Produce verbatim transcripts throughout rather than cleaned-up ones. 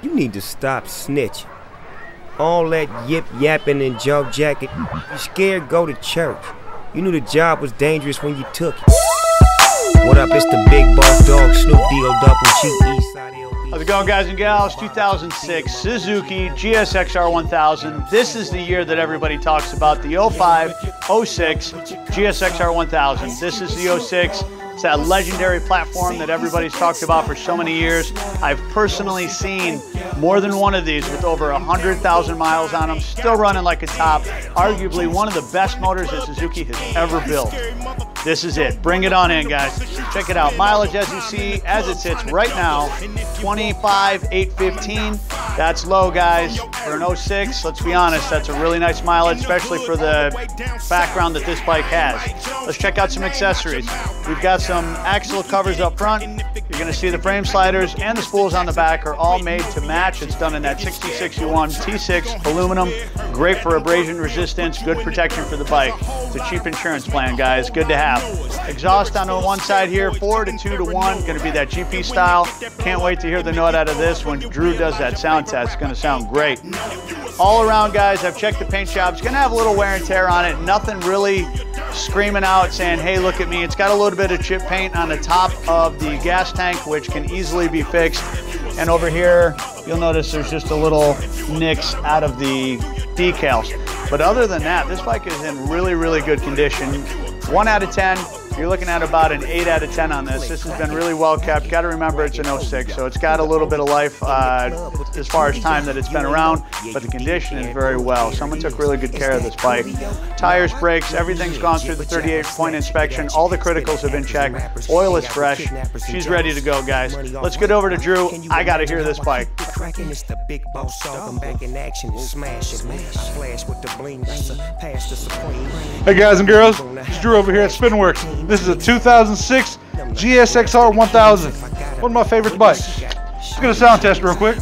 You need to stop snitching. All that yip yapping and jog jacking. You scared, go to church. You knew the job was dangerous when you took it. What up, it's the big boss dog, Snoop D O double G Eastside L B. How's it going, guys and gals? two thousand six Suzuki G S X R one thousand. This is the year that everybody talks about, the oh five oh six G S X R one thousand. This is the oh six. It's that legendary platform that everybody's talked about for so many years. I've personally seen more than one of these with over one hundred thousand miles on them, still running like a top. Arguably one of the best motors that Suzuki has ever built. This is it. Bring it on in, guys. Check it out. Mileage, as you see, as it sits right now, twenty-five eight fifteen. That's low, guys. For an oh six, let's be honest, that's a really nice mileage, especially for the background that this bike has. Let's check out some accessories. We've got some axle covers up front. You're going to see the frame sliders and the spools on the back are all made to match. It's done in that sixty sixty-one T six aluminum. Great for abrasion resistance, good protection for the bike. It's a cheap insurance plan, guys. Good to have. Exhaust on the one side here, four to two to one. Going to be that G P style. Can't wait to hear the note out of this when Drew does that sound test. It's going to sound great. All around, guys, I've checked the paint job. It's going to have a little wear and tear on it. Nothing really screaming out saying, hey, look at me. It's got a little bit of chip paint on the top of the gas tank, which can easily be fixed. And over here, you'll notice there's just a little nicks out of the decals. But other than that, this bike is in really, really good condition. One out of ten. You're looking at about an eight out of ten on this. This has been really well kept. Got to remember it's an oh six, so it's got a little bit of life uh, as far as time that it's been around, but the condition is very well. Someone took really good care of this bike. Tires, brakes, everything's gone through the thirty-eight point inspection. All the criticals have been checked. Oil is fresh. She's ready to go, guys. Let's get over to Drew. I got to hear this bike. Hey guys and girls, it's Drew over here at SpinWurkz. This is a two thousand six G S X R one thousand, one of my favorite bikes. Let's get a sound test real quick.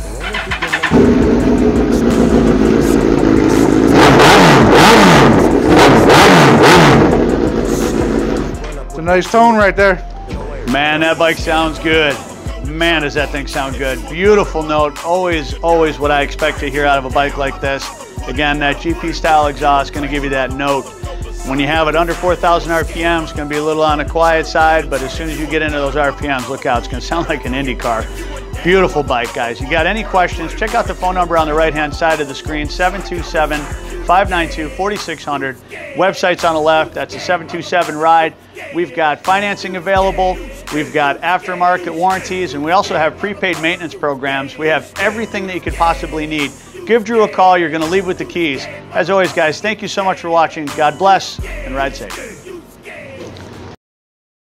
It's a nice tone right there. Man, that bike sounds good. Man, does that thing sound good. Beautiful note. Always, always what I expect to hear out of a bike like this. Again, that G P style exhaust is going to give you that note. When you have it under four thousand R P M, it's going to be a little on the quiet side, but as soon as you get into those R P Ms, look out, it's going to sound like an Indy car. Beautiful bike, guys. You got any questions, check out the phone number on the right-hand side of the screen, seven two seven, five nine two, four six zero zero. Website's on the left, that's a seven two seven ride. We've got financing available, we've got aftermarket warranties, and we also have prepaid maintenance programs. We have everything that you could possibly need. Give Drew a call. You're going to leave with the keys. As always, guys, thank you so much for watching. God bless and ride safe.